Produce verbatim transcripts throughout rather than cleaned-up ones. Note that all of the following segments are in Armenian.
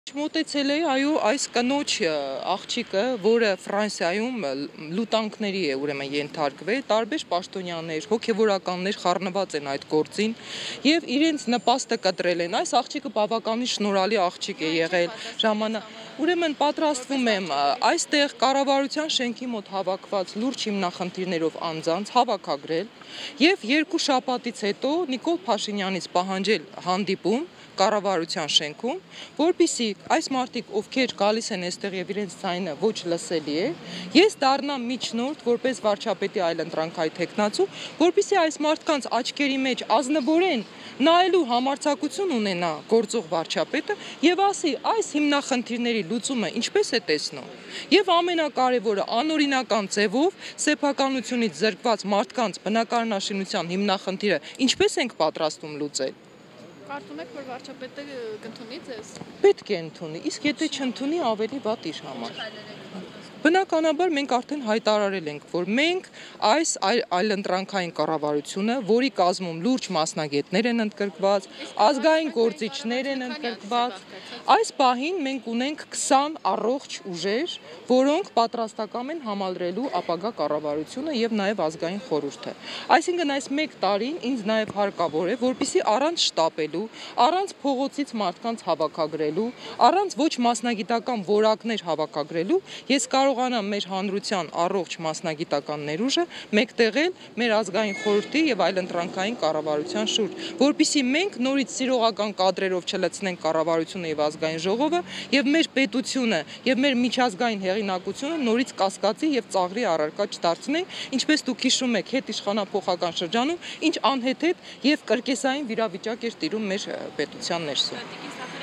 Մոտեցել էի, այո, այս կնոջ աղջիկը, որը Ֆրանսիայում լուտանքների է ուրեմն ենթարկվել, տարբեր պաշտոնյաներ, հոգևորականներ խառնված են այդ գործին եւ իրենց նպաստը կտրել են։ Այս աղջիկը բավականին շնորհալի աղջիկ է եղել ժամանակ։ Ուրեմն պատրաստվում եմ այստեղ կառավարության շենքի մոտ հավաքված լուրջ հիմնախնդիրներով անձանց հավաքագրել եւ երկու շաբաթից հետո Նիկոլ Փաշինյանից պահանջել հանդիպում կառավարության շենքում, որպեսզի այս մարդիկ, ովքեր գալիս են այստեղ եւ իրենց ձայնը ոչ լսելի է, ես դառնամ միջնորդ որպես վարչապետի այլընտրանքային տեխնացու, որպեսզի այս մարդկանց աչքերի մեջ ազնվորեն նայելու համարձակություն ունենա գործող վարչապետը եւ ասի այս հիմնախնդիրների լուծումը ինչպես է տեսնում։ Եվ ամենակարևորը անօրինական ձևով սեփականությունից զրկված մարդկանց բնակարանաշինության հիմնախնդիրը ինչպես ենք պատրաստում լուծել։ Կարծում եք, որ վարչապետը կընդունի ձեզ։ Պետք է ընդունի, իսկ եթե չընդունի, ավելի վատ իր համար։ Բնականաբար մենք արդեն հայտարարել ենք, որ մենք այս այլընտրանքային կառավարությունը, որի կազմում լուրջ մասնագետներ են ընդգրկված, ազգային գործիչներ են ընդգրկված, այս պահին մենք ունենք քսան առողջ ուժեր, որոնք պատրաստակամ են համալրելու ապագա կառավարությունը եւ նաեւ ազգային խորհուրդը։ Այսինքն այս մեկ տարին ինձ նաեւ հարկավոր է, որպեսզի առանց շտապելու, առանց փողոցից մարդկանց հավաքագրելու, առանց ոչ մասնագիտական որակներ հավաքագրելու, ես կարողանամ մեր հանրության առողջ մասնագիտական ներուժը մեկտեղել մեր ազգային խորհրդի եւ այլընտրանքային կառավարության շուրջ, որպեսզի մենք նորից սիրողական կադրերով չլցնենք կառավարությունը եւ ազգային ժողովը եւ մեր պետությունը եւ մեր միջազգային հեղինակությունը նորից կասկածի եւ ծաղրի առարկա չդարձնենք, ինչպես դուք հիշում եք հետիշխանափոխական շրջանում, ինչ անհեթեթ եւ կրկեսային վիճակ էր տիրում մեր պետության ներսում։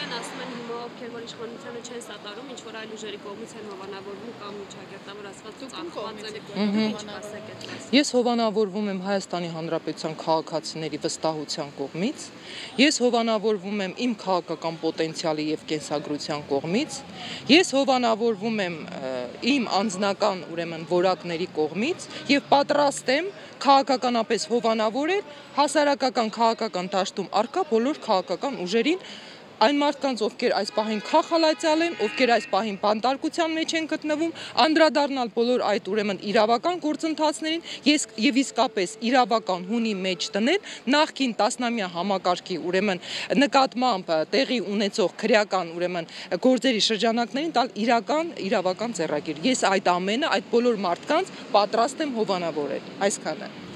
Ովքեր որ իշխանությանը չեն սատարում, ինչ որ այլ ուժերի կողմից են հովանավորվում կամ միջակայքավոր ասված ծախված են։ Ես հովանավորվում եմ Հայաստանի Հանրապետության քաղաքացիների վստահության կողմից, ես հովանավորվում եմ իմ քաղաքական պոտենցիալի եւ կենսագրության կողմից, ես հովանավորվում եմ իմ անձնական ուրեմն որակների կողմից եւ պատրաստ եմ քաղաքականապես հովանավորել հասարակական քաղաքական դաշտում արկա բոլոր քաղաքական ուժերին, այն մարդկանց, ովքեր այս պահին քախալացյալ են, ովքեր այս պահին բանտարկության մեջ են գտնվում, անդրադառնալ բոլոր այդ ուրեմն իրավական գործընթացներին, ես եւ իսկապես իրավական հունի մեջ դնել նախկին տասնամյա համակարգի ուրեմն նկատմամբ տեղի ունեցող քրեական ուրեմն գործերի շրջանակներին տալ իրական իրավական ձեռագիր։ Ես այդ ամենը, այդ բոլոր մարդկանց պատրաստ եմ հովանավորել։ Այսքանը։